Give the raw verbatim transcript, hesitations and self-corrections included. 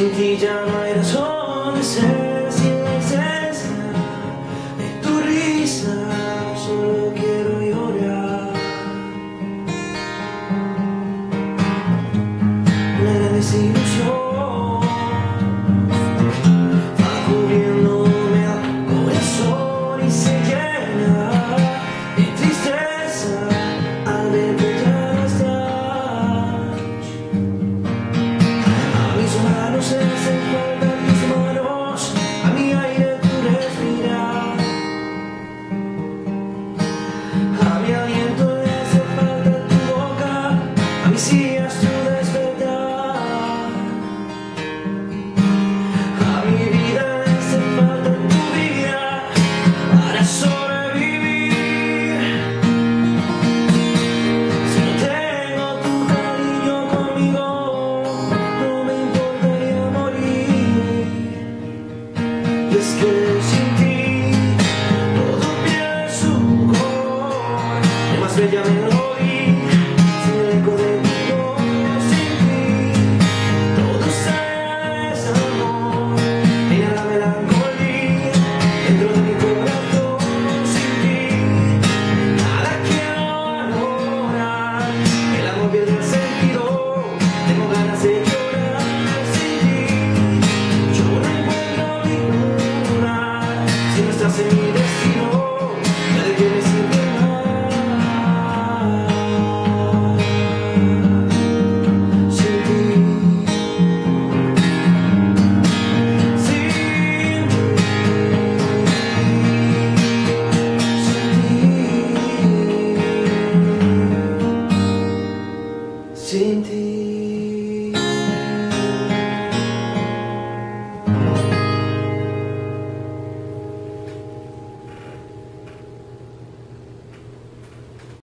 sin ti ya no hay razón de ser, sin la esencia de tu risa solo quiero llorar. Una gran desilusión va cubriéndome el corazón y se llena de tristeza al ver que ya no estás. A mis manos se hacen falta tus manos, a mi aire tu respirar, a mi aliento le hace falta tu boca, a mis días tu despertar, a mi vida le hace falta tu vida para solo